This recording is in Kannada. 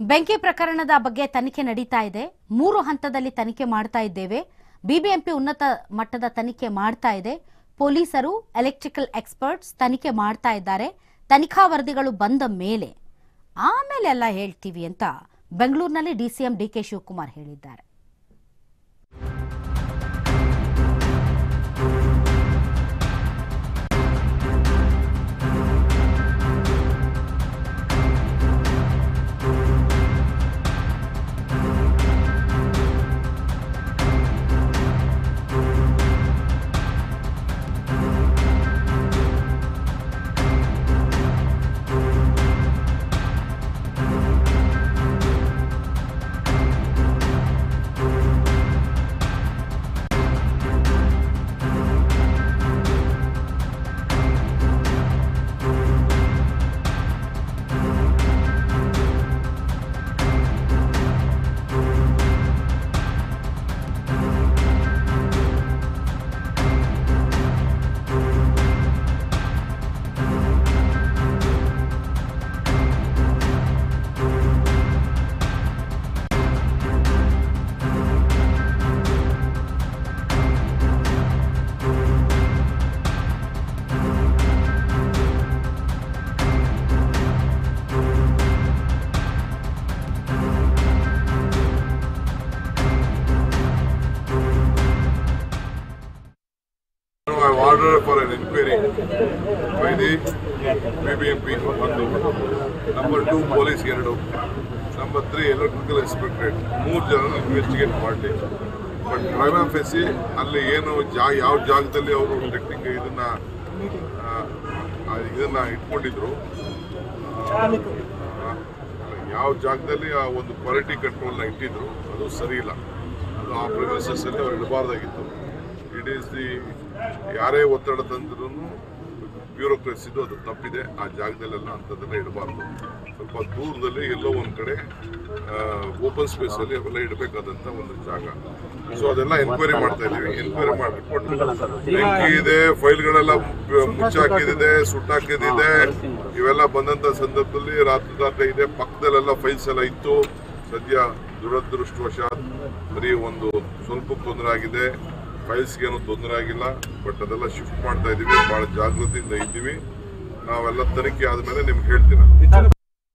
ಬೆಂಕಿ ಪ್ರಕರಣದ ಬಗ್ಗೆ ತನಿಖೆ ನಡೀತಾ ಇದೆ. 3 ಹಂತದಲ್ಲಿ ತನಿಖೆ ಮಾಡ್ತಾ ಇದ್ದೇವೆ. ಬಿಬಿಎಂಪಿ ಉನ್ನತ ಮಟ್ಟದ ತನಿಖೆ ಮಾಡ್ತಾ ಇದೆ. ಪೊಲೀಸರು, ಎಲೆಕ್ಟ್ರಿಕಲ್ ಎಕ್ಸ್ಪರ್ಟ್ಸ್ ತನಿಖೆ ಮಾಡ್ತಾ ಇದ್ದಾರೆ. ತನಿಖಾ ವರದಿಗಳು ಬಂದ ಮೇಲೆ ಆಮೇಲೆ ಎಲ್ಲ ಹೇಳ್ತೀವಿ ಅಂತ ಬೆಂಗಳೂರಿನಲ್ಲಿ ಡಿಸಿಎಂ ಡಿಕೆ ಶಿವಕುಮಾರ್ ಹೇಳಿದ್ದಾರೆ. Order for an inquiry by the BBMP number 2 police ಎರಡು number 3 electrical inspectorate 3 ಜನ ಇನ್ವೆಸ್ಟಿಗೇಟ್ ಮಾಡಲಿ. ಬಟ್ ಪ್ರೈಮಾ ಫೇಸಿ ಅಲ್ಲಿ ಏನು ಯಾವ ಜಾಗದಲ್ಲಿ ಅವರು ಟೆಕ್ನಿಕ್ ಇದನ್ನ ಇಟ್ಕೊಂಡಿದ್ರು, ಯಾವ ಜಾಗದಲ್ಲಿ ಆ ಒಂದು ಕ್ವಾಲಿಟಿ ಕಂಟ್ರೋಲ್ನ ಇಟ್ಟಿದ್ರು ಅದು ಸರಿ ಇಲ್ಲ. ಅದು ಆ ಪ್ರೊಸೆಸ್ ಅಲ್ಲಿ ಅವ್ರು ಇಡಬಾರ್ದಾಗಿತ್ತು. ಇಟ್ ಈಸ್ ದಿ ಯಾರೇ ಒತ್ತಡ ತಂದ್ರೂ ಬ್ಯೂರೋಕ್ರಸಿದು ಅದು ತಪ್ಪಿದೆ. ಆ ಜಾಗದಲ್ಲೆಲ್ಲ ಅಂಥದ್ದೆಲ್ಲ ಇಡಬಾರ್ದು. ಸ್ವಲ್ಪ ದೂರದಲ್ಲಿ ಎಲ್ಲೋ ಒಂದು ಕಡೆ ಓಪನ್ ಸ್ಪೇಸಲ್ಲಿ ಅವೆಲ್ಲ ಇಡಬೇಕಾದಂಥ ಒಂದು ಜಾಗ. ಸೊ ಅದೆಲ್ಲ ಎನ್ಕ್ವೈರಿ ಮಾಡ್ತಾ ಇದ್ದೀವಿ. ಎನ್ಕ್ವೈರಿ ಮಾಡಿ ರಿಪೋರ್ಟ್ ಬೆಂಕಿ ಇದೆ, ಫೈಲ್ಗಳೆಲ್ಲ ಮುಚ್ಚಾಕಿದೆ, ಸುಟ್ಟಾಕಿದೆ. ಇವೆಲ್ಲ ಬಂದಂಥ ಸಂದರ್ಭದಲ್ಲಿ ರಾತ್ರಿ ಇದೆ. ಪಕ್ಕದಲ್ಲೆಲ್ಲ ಫೈಲ್ಸ್ ಎಲ್ಲ ಇತ್ತು. ಸದ್ಯ ದುರದೃಷ್ಟವಶಾತ್ ಬರೀ ಒಂದು ಸ್ವಲ್ಪ ತೊಂದರೆ ಆಗಿದೆ. ಫೈಲ್ಸ್ಗೇನು ತೊಂದರೆ ಆಗಿಲ್ಲ. ಬಟ್ ಅದೆಲ್ಲ ಶಿಫ್ಟ್ ಮಾಡ್ತಾ ಇದ್ದೀವಿ. ಭಾಳ ಜಾಗೃತಿಯಿಂದ ಇದ್ದೀವಿ. ನಾವೆಲ್ಲ ತನಿಖೆ ಆದಮೇಲೆ ನಿಮ್ಗೆ ಹೇಳ್ತೀನಿ.